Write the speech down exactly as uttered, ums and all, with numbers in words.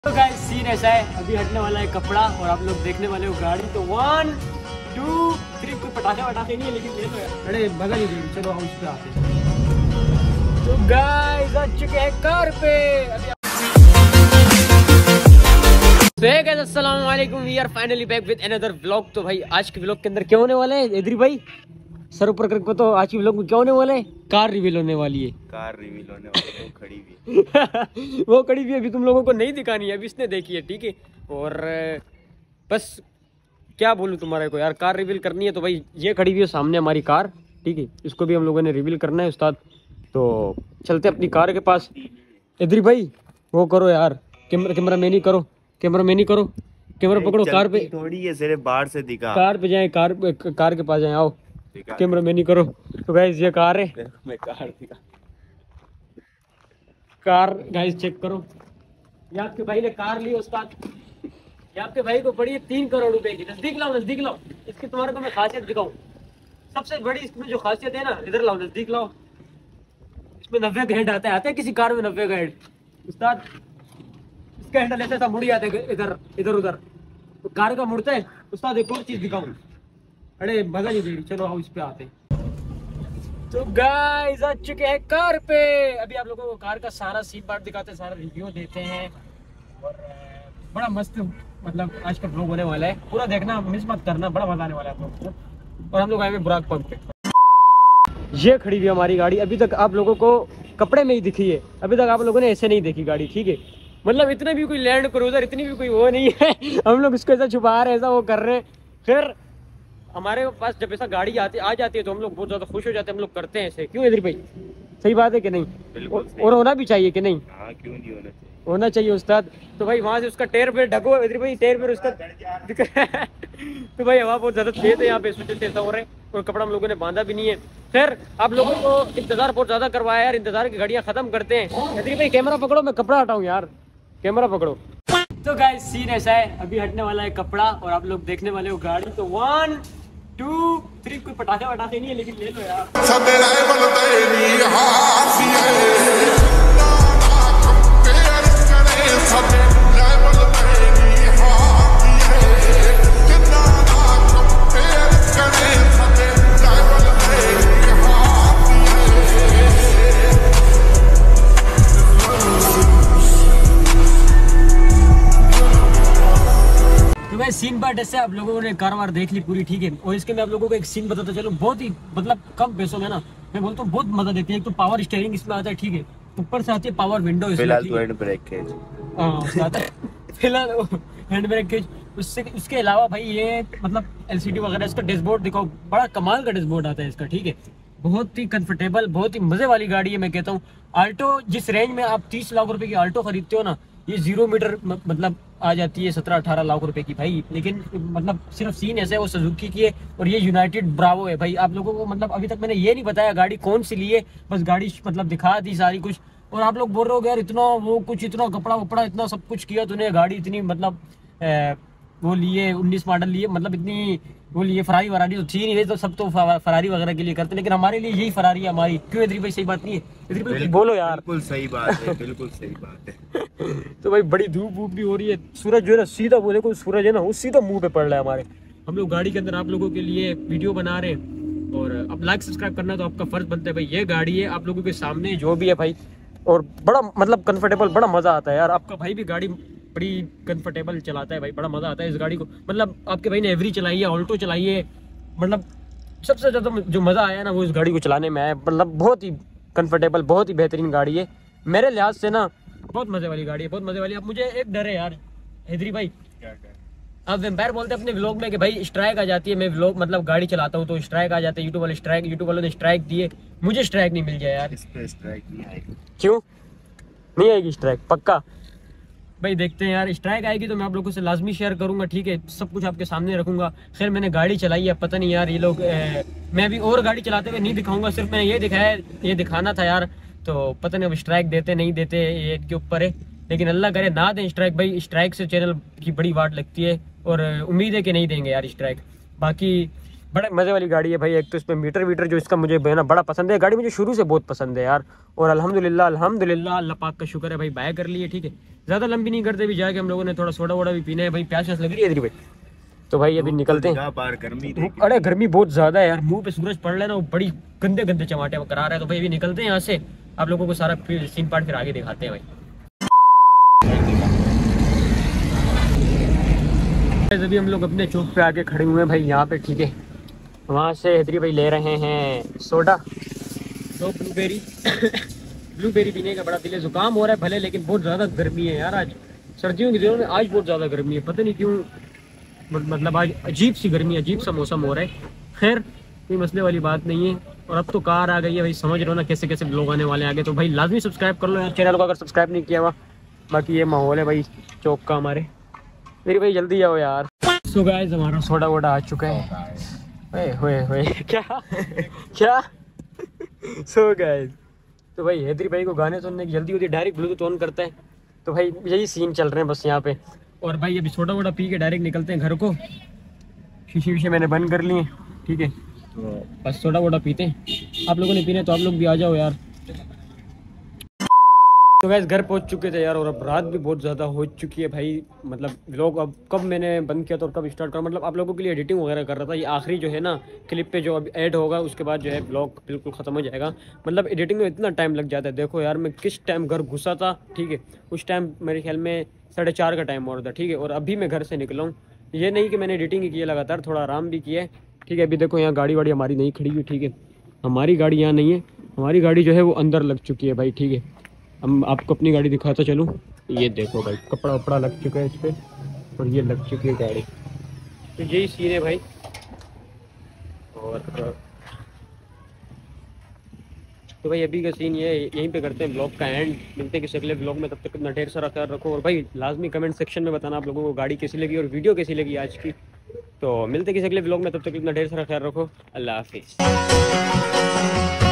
तो guys scene ऐसा है, अभी हटने वाला है कपड़ा और आप लोग देखने वाले हो गाड़ी। तो वन टू थ्री, कोई पटाखे वटाखे नहीं है लेकिन ये तो है। अरे बगल ही दे, चलो हम उस पे आते हैं। तो गाइस आ चुके हैं कार पे। अभी गाइस अस्सलाम वालेकुम, we are finally back with another vlog. तो भाई आज के व्लॉग के अंदर क्या होने वाला है इधरी भाई, सर ऊपर करके तो आज की व्लॉग में क्या होने वाला है, कार रिवील होने वाली है। कार रिवील होने वाली है, वो खड़ी भी वो खड़ी भी अभी तुम लोगों को नहीं दिखानी है, अभी इसने देखी है, ठीक है। और बस क्या बोलूं तुम्हारे को यार, कार रिवील करनी है तो भाई ये खड़ी हुई है सामने हमारी कार, ठीक है। इसको भी हम लोगों ने रिवील करना है उस्ताद। तो चलते अपनी कार के पास। इधरी भाई वो करो यार, कैमरा कैमरा मैन ही करो, कैमरा मैन ही करो, कैमरा पकड़ो कार पे। थोड़ी है सिर्फ बाहर से दिखा, कार पे जाए, कार कार के पास जाए, आओ कैमरा मैन ही करो। तो गाइस ये कार है, मैं कार दिखा, कार गाइस चेक करो। ये आपके भाई ने कार ली उस्ताद, ये आपके भाई को पड़ी है तीन करोड़ रुपए की। नजदीक लाओ, नजदीक लाओ, इसकी तुम्हारे को मैं खासियत दिखाऊं। सबसे बड़ी इसमें जो खासियत है ना, इधर लाओ, नजदीक लाओ। इसमें नब्बे का हेड आता है, आता है किसी कार में नब्बे का हेड उस्ताद। इसका हैंडल ऐसा मुड़ी आता है इधर इधर उधर, तो कार का मुड़ता है उस्ताद। एक और चीज दिखाऊं, अरे मजा नहीं दे रही, चलो हम इस पे आते हैं। तो गाइस आ चुके हैं कार पे। अभी आप लोगों को कार का सारा सीट पार्ट दिखाते हैं, सारा रिव्यू देते हैं। और बड़ा मस्त मतलब आज का व्लॉग होने वाला है, पूरा देखना, मिस मत करना, बड़ा मजा आने वाला है आप लोगों को। और हम लोग आए हुए बुराक पंप पे। ये खड़ी हुई हमारी गाड़ी, अभी तक आप लोगों को कपड़े में ही दिखी है, अभी तक आप लोगों ने ऐसे नहीं देखी गाड़ी, ठीक है। मतलब इतने भी कोई लैंड क्रूजर, इतनी भी कोई वो नहीं है हम लोग इसको ऐसा छुपा रहे हैं, ऐसा वो कर रहे हैं। फिर हमारे पास जब ऐसा गाड़ी आती आ जाती है तो हम लोग बहुत ज्यादा खुश हो जाते हैं, हम लोग करते हैं ऐसे। क्यों इधर भाई, सही बात है कि नहीं? और, और होना भी चाहिए कि नहीं? हाँ, क्यों नहीं होना चाहिए, होना चाहिए उस्ताद। तो भाई वहां से उसका टायर पे ढको इधर भाई, टायर पे उसका तो भाई हवा बहुत ज्यादा तेज है यहाँ पे, इस वजह से ऐसा हो रहा है। और कपड़ा हम लोगों ने बांधा भी नहीं है। फिर आप लोगों को इंतजार बहुत ज्यादा करवाया यार, इंतजार की घड़ियां खत्म करते हैं। इधर भाई कैमरा पकड़ो, मैं कपड़ा हटाऊं यार, कैमरा पकड़ो। तो गाइस सीन ऐसा है, अभी हटने वाला है कपड़ा और आप लोग देखने वाले हो गाड़ी। तो वन टू थ्री, कोई पटाखे वटाखे नहीं है लेकिन ले लो यार। सीन पार्ट ऐसे आप लोगों ने कार वार देख ली पूरी, ठीक है। और इसके मैं आप लोगों को एक सीन बताता चलो, बहुत ही मतलब कम पैसों में ना, मैं बोलता हूँ बहुत मजा देती है। एक तो पावर स्टीयरिंग इसमें आता है, ठीक है, ऊपर से आती है पावर विंडो। फिलहाल तो हैंड ब्रेक केज, हाँ फिलहाल हैंड ब्रेक केज। उससे उसके अलावा भाई ये मतलब एलसीडी वगैरह, इसका डैशबोर्ड दिखाओ, बड़ा कमाल का डैशबोर्ड आता है इसका, ठीक है। बहुत ही कंफर्टेबल, बहुत ही मजे वाली गाड़ी है। मैं कहता हूँ आल्टो जिस रेंज में आप तीस लाख रुपए की आल्टो खरीदते हो ना, ये जीरो मीटर मतलब आ जाती है सत्रह अठारह लाख रुपए की भाई। लेकिन मतलब सिर्फ सीन ऐसे है, वो सुजुकी की है और ये यूनाइटेड ब्रावो है भाई। आप लोगों को मतलब अभी तक मैंने ये नहीं बताया गाड़ी कौन सी ली है, बस गाड़ी मतलब दिखा दी सारी कुछ। और आप लोग बोल रहे हो यार इतना वो कुछ, इतना कपड़ा वपड़ा, इतना सब कुछ किया तूने, गाड़ी इतनी मतलब ए, वो लिए उन्नीस मॉडल लिए, मतलब इतनी वो लिए फरारी वरारी तो थी नहीं, तो सब तो फरारी वगैरह के लिए करते, लेकिन हमारे लिए यही फरारी है हमारी। क्यों इधर भाई, सही बात नहीं है? इधर भाई बोलो यार। बिल्कुल सही बात है, बिल्कुल सही बात है तो भाई बड़ी धूप वूप भी हो रही है, सूरज जो है ना सीधा, वो देखो सूरज है ना वो सीधा मुंह पे पड़ रहा है हमारे। हम लोग गाड़ी के अंदर आप लोगों के लिए वीडियो बना रहे हैं और अब लाइक सब्सक्राइब करना तो आपका फर्ज बनता है भाई। ये गाड़ी है आप लोगों के सामने जो भी है भाई, और बड़ा मतलब कंफर्टेबल, बड़ा मजा आता है यार। आपका भाई भी गाड़ी बड़ी कंफर्टेबल चलाता है भाई, बड़ा मजा आता है इस गाड़ी को। मतलब आपके भाई ने एवरी चलाई है, ऑल्टो चलाई है, मतलब सबसे ज्यादा जो मजा आया ना वो इस गाड़ी को चलाने में आया। मतलब बहुत ही कंफर्टेबल, बहुत ही बेहतरीन गाड़ी है मेरे लिहाज से ना, बहुत मजे वाली गाड़ी है, बहुत मजे वाली। अब मुझे एक डर है यार हैदरी भाई, अब वेम्पायर बोलते हैं अपने व्लॉग में कि भाई स्ट्राइक आ जाती है, मैं व्लॉग मतलब गाड़ी चलाता हूँ तो स्ट्राइक आ जाता है, यूट्यूब वाले स्ट्राइक, यूट्यूब वालों ने स्ट्राइक दिए, मुझे स्ट्राइक नहीं मिल जाए यार। इस पे स्ट्राइक नहीं आएगी। क्यों नहीं आएगी स्ट्राइक? पक्का भाई देखते हैं यार, स्ट्राइक आएगी तो मैं आप लोगों से लाजमी शेयर करूंगा, ठीक है, सब कुछ आपके सामने रखूंगा। खैर मैंने गाड़ी चलाई है, पता नहीं यार ये लोग ए, मैं अभी और गाड़ी चलाते हुए नहीं दिखाऊंगा, सिर्फ मैंने ये दिखाया, ये दिखाना था यार। तो पता नहीं अब स्ट्राइक देते नहीं देते ये के ऊपर है, लेकिन अल्लाह करे ना दें स्ट्राइक भाई। स्ट्राइक से चैनल की बड़ी वाट लगती है और उम्मीद है कि नहीं देंगे यार स्ट्राइक। बाकी बड़े मज़े वाली गाड़ी है भाई। एक तो इसमें मीटर वीटर जो इसका मुझे है ना बड़ा पसंद है, गाड़ी मुझे शुरू से बहुत पसंद है यार। और अल्हम्दुलिल्लाह अल्हम्दुलिल्लाह अल्लाह पाक का शुक्र है भाई, बाय कर लिए ठीक है। ज़्यादा लंबी नहीं करते भी जाके, हम लोगों ने थोड़ा सोडा वोडा भी पीना है भाई, प्यास व्यास लग रही है इधर भाई। तो भाई अभी निकलते हैं। बाहर गर्मी धूप- अरे गर्मी बहुत ज़्यादा है यार, मुँह पे सूरज पड़ रहा है ना, वो बड़ी गंदे गंदे चमाटे वो करा रहा है। तो भाई अभी निकलते हैं यहाँ से, आप लोगों को सारा सीन पार्ट फिर आगे दिखाते हैं भाई। अभी हम लोग अपने चौक पे आके खड़े हुए हैं भाई यहाँ पे ठीक है। वहाँ से हैदरी भाई ले रहे हैं सोडा, दो ब्लूबेरी ब्लूबेरी पीने का बड़ा दिल है, जुकाम हो रहा है भले, लेकिन बहुत ज़्यादा गर्मी है यार आज, सर्दियों के दिनों में आज बहुत ज़्यादा गर्मी है, पता नहीं क्यों, मतलब आज अजीब सी गर्मी, अजीब सा मौसम हो रहा है। खैर कोई मसले वाली बात नहीं है। और अब तो कार आ गई है भाई, समझ रहे हो ना कैसे कैसे लोग आने वाले हैं आगे। तो भाई लाजमी सब्सक्राइब कर लो यार चैनल को अगर सब्सक्राइब नहीं किया हुआ। बाकी ये माहौल है भाई चौक का हमारे। मेरी भाई जल्दी आओ यार। सो गाइस हमारा सोडा वोडा आ चुका है। ओए होए होए क्या क्या सो गाइस तो भाई हैदरी भाई को गाने सुनने की जल्दी होती है, डायरेक्ट ब्लूटूथ ऑन करते हैं। तो भाई यही सीन चल रहे हैं बस यहाँ पे। और भाई अभी सोडा वोडा पी के डायरेक्ट निकलते हैं घर को। शीशे वीशे मैंने बंद कर लिए ठीक है, तो बस सोडा वोडा पीते हैं। आप लोगों ने पीने तो आप लोग भी आ जाओ यार। तो गैस घर पहुंच चुके थे यार, और अब रात भी बहुत ज़्यादा हो चुकी है भाई। मतलब व्लॉग अब कब मैंने बंद किया था और कब स्टार्ट करा, मतलब आप लोगों के लिए एडिटिंग वगैरह कर रहा था। ये आखिरी जो है ना क्लिप पे जो अब ऐड होगा उसके बाद जो है व्लॉग बिल्कुल ख़त्म हो जाएगा। मतलब एडिटिंग में इतना टाइम लग जाता है। देखो यार मैं किस टाइम घर घुसा था ठीक है, उस टाइम मेरे ख्याल में साढ़े चार का टाइम और था ठीक है, और अभी मैं घर से निकला हूँ। ये नहीं कि मैंने एडिटिंग ही की है लगातार, थोड़ा आराम भी किया है ठीक है। अभी देखो यहाँ गाड़ी वाड़ी हमारी नहीं खड़ी हुई ठीक है, हमारी गाड़ी यहाँ नहीं है, हमारी गाड़ी जो है वो अंदर लग चुकी है भाई ठीक है। हम आपको अपनी गाड़ी दिखाता चलूँ, ये देखो भाई कपड़ा वपड़ा लग चुका है इस पर, और ये लग चुकी है गाड़ी। तो यही सीन है भाई। और तो भाई अभी का सीन ये है, यहीं पे करते हैं ब्लॉग का एंड। मिलते हैं किसी अगले ब्लॉग में, तब तक इतना ढेर सारा ख्याल रखो। और भाई लाजमी कमेंट सेक्शन में बताना आप लोगों को गाड़ी कैसी लगी और वीडियो कैसी लगी आज की। तो मिलते हैं किसी अगले ब्लॉग में, तब तक इतना ढेर सारा ख्याल रखो। अल्लाह हाफिज़।